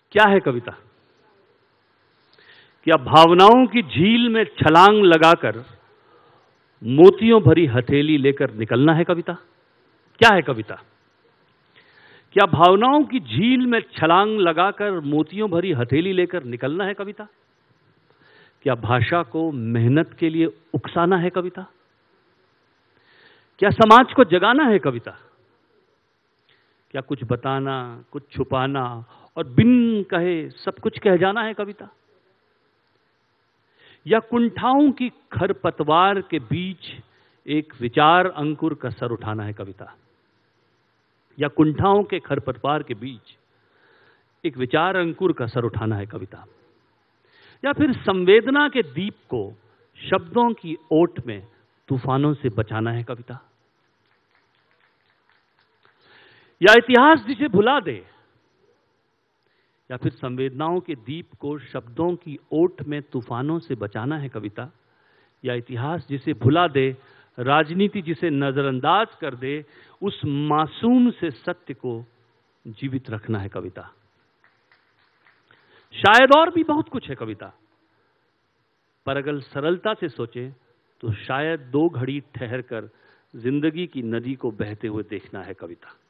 क्या है कविता? क्या भावनाओं की झील में छलांग लगाकर मोतियों भरी हथेली लेकर निकलना है कविता? क्या है कविता? क्या भावनाओं की झील में छलांग लगाकर मोतियों भरी हथेली लेकर निकलना है कविता? क्या भाषा को मेहनत के लिए उकसाना है कविता? क्या समाज को जगाना है कविता? क्या कुछ बताना, कुछ छुपाना और बिन कहे सब कुछ कह जाना है कविता? या कुंठाओं की खरपतवार के बीच एक विचार अंकुर का सर उठाना है कविता? या कुंठाओं के खरपतवार के बीच एक विचार अंकुर का सर उठाना है कविता? या फिर संवेदना के दीप को शब्दों की ओट में तूफानों से बचाना है कविता? या इतिहास जिसे भुला दे? या फिर संवेदनाओं के दीप को शब्दों की ओट में तूफानों से बचाना है कविता? या इतिहास जिसे भुला दे, राजनीति जिसे नजरअंदाज कर दे, उस मासूम से सत्य को जीवित रखना है कविता? शायद और भी बहुत कुछ है कविता, पर अगर सरलता से सोचे तो शायद 2 घड़ी ठहर कर जिंदगी की नदी को बहते हुए देखना है कविता।